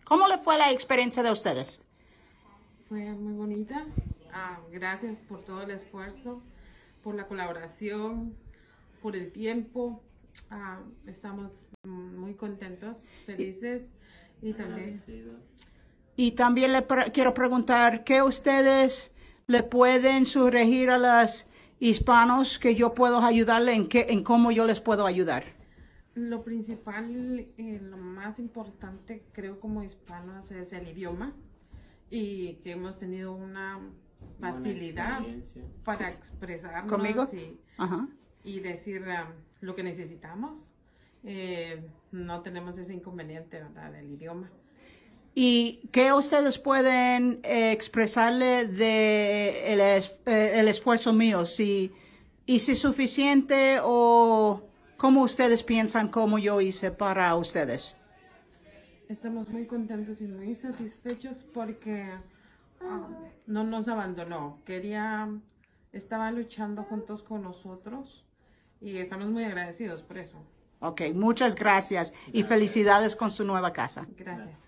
¿Cómo le fue la experiencia de ustedes? Fue muy bonita. Gracias por todo el esfuerzo, por la colaboración, por el tiempo. Estamos muy contentos, felices y también Y también quiero preguntar, ¿qué ustedes le pueden sugerir a los hispanos que yo puedo ayudarle en cómo yo les puedo ayudar? lo principal, lo más importante creo como hispanos es el idioma y que hemos tenido una facilidad para expresarnos ¿Conmigo? y decir lo que necesitamos. No tenemos ese inconveniente, ¿verdad?, del idioma. ¿Y qué ustedes pueden expresarle de el esfuerzo mío? Si hice suficiente o cómo ustedes piensan cómo yo hice para ustedes. Estamos muy contentos y muy satisfechos porque no nos abandonó. Estaba luchando juntos con nosotros y estamos muy agradecidos por eso. Ok, muchas gracias y felicidades con su nueva casa. Gracias.